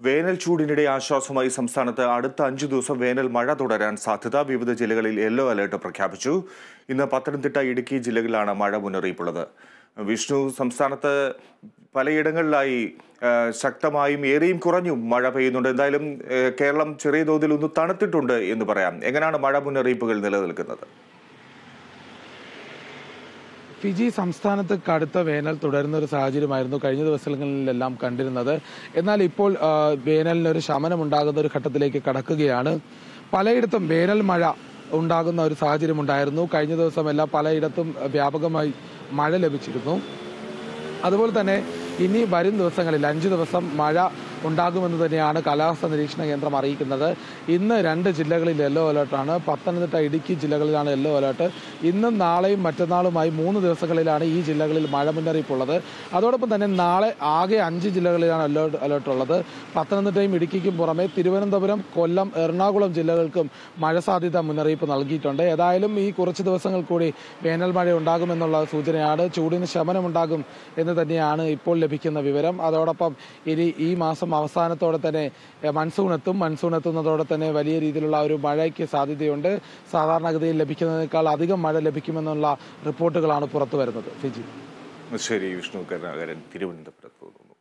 വേനൽ ചൂടിനിടെ ആശ്വാസമായി സംസ്ഥാനത്ത് അടുത്ത 5 ദിവസം വേനൽ മഴ തുടരാൻ സാധ്യത. വിവിധ ജില്ലകളിൽ യെല്ലോ അലർട്ട് പ്രഖ്യാപിച്ചു. ഇന്ന് പത്തനംതിട്ട, ഇടുക്കി ജില്ലകളിലാണ് മഴ മുന്നറിയിപ്പുള്ളത്. വിഷ്ണു, സംസ്ഥാനത്ത് പലയിടങ്ങളിലായി ശക്തമായും ഏറെയും കുറഞ്ഞും മഴ പെയ്യുന്നുണ്ട്. എന്തായാലും കേരളം ചെറിയ തോതിൽ ഒന്ന് തണുത്തിട്ടുണ്ട് എന്ന് പറയാം. എങ്ങനെയാണ് മഴ മുന്നറിയിപ്പുകൾ നിലനിൽക്കുന്നത്? ഫിജി, സംസ്ഥാനത്ത് കടുത്ത വേനൽ തുടരുന്ന ഒരു സാഹചര്യമായിരുന്നു കഴിഞ്ഞ ദിവസങ്ങളിലെല്ലാം കണ്ടിരുന്നത്. എന്നാൽ ഇപ്പോൾ വേനലിനൊരു ശമനമുണ്ടാകുന്ന ഒരു ഘട്ടത്തിലേക്ക് കടക്കുകയാണ്. പലയിടത്തും വേനൽ മഴ ഉണ്ടാകുന്ന ഒരു സാഹചര്യം ഉണ്ടായിരുന്നു. കഴിഞ്ഞ ദിവസമെല്ലാം പലയിടത്തും വ്യാപകമായി മഴ ലഭിച്ചിരുന്നു. അതുപോലെ തന്നെ ഇനി വരും ദിവസങ്ങളിൽ 5 ദിവസം മഴ ഉണ്ടാകുമെന്ന് തന്നെയാണ് കാലാവസ്ഥാ നിരീക്ഷണ കേന്ദ്രം അറിയിക്കുന്നത്. ഇന്ന് 2 ജില്ലകളിൽ യെല്ലോ അലേർട്ടാണ്. പത്തനംതിട്ട, ഇടുക്കി ജില്ലകളിലാണ് യെല്ലോ അലേർട്ട്. ഇന്നും നാളെയും മറ്റന്നാളുമായി 3 ദിവസങ്ങളിലാണ് ഈ ജില്ലകളിൽ മഴ മുന്നറിയിപ്പുള്ളത്. അതോടൊപ്പം തന്നെ നാളെ ആകെ 5 ജില്ലകളിലാണ് അലേർട്ട് ഉള്ളത്. പത്തനംതിട്ടയും ഇടുക്കിക്കും പുറമെ തിരുവനന്തപുരം, കൊല്ലം, എറണാകുളം ജില്ലകൾക്കും മഴ സാധ്യത മുന്നറിയിപ്പ് നൽകിയിട്ടുണ്ട്. ഏതായാലും ഈ കുറച്ച് ദിവസങ്ങൾ കൂടി വേനൽ മഴ ഉണ്ടാകുമെന്നുള്ള സൂചനയാണ്. ചൂടിന് ശമനമുണ്ടാകും എന്ന് തന്നെയാണ് ഇപ്പോൾ ലഭിക്കുന്ന വിവരം. അതോടൊപ്പം ഇനി ഈ മാസം അവസാനത്തോടെ തന്നെ മൺസൂൺ എത്തുന്നതോടെ തന്നെ വലിയ രീതിയിലുള്ള ഒരു മഴയ്ക്ക് സാധ്യതയുണ്ട്. സാധാരണഗതിയിൽ ലഭിക്കുന്നതിനേക്കാൾ അധികം മഴ ലഭിക്കുമെന്നുള്ള റിപ്പോർട്ടുകളാണ് പുറത്തു വരുന്നത്. ഫിജി. ശരി, വിഷ്ണു കരുണാകരൻ തിരുവനന്തപുരത്ത്.